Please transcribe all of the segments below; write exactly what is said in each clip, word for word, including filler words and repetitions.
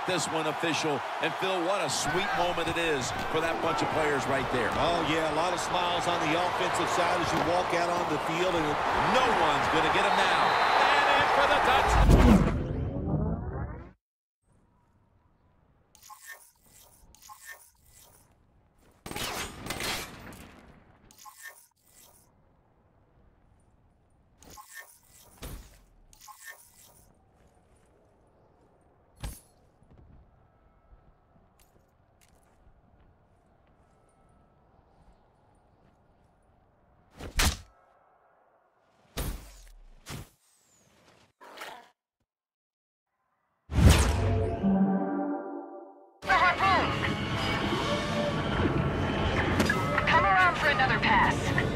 this one official. And Phil, what a sweet moment it is for that bunch of players right there. Oh, yeah, a lot of smiles on the offensive side as you walk out on the field, and no one's going to get him now. And in for the touchdown. Another pass.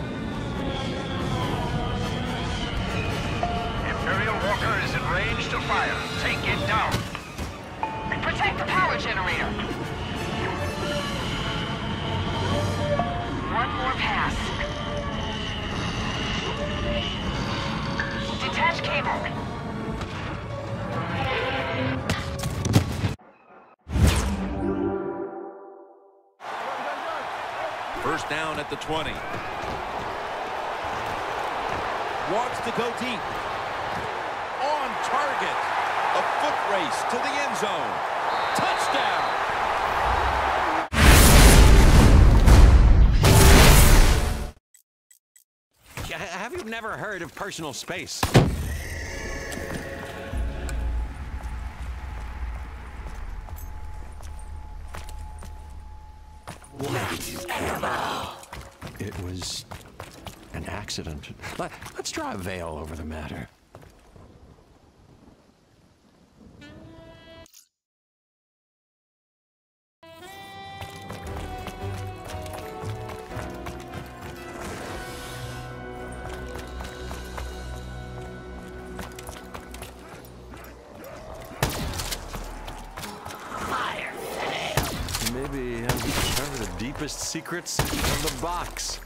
Imperial Walker is in range to fire. Take it down. Protect the power generator. One more pass. Detach cable. First down at the twenty. Wants to go deep. On target. A foot race to the end zone. Touchdown. Have you never heard of personal space? It was an accident. Let's draw a veil over the matter. Maybe I've discovered the deepest secrets of the box.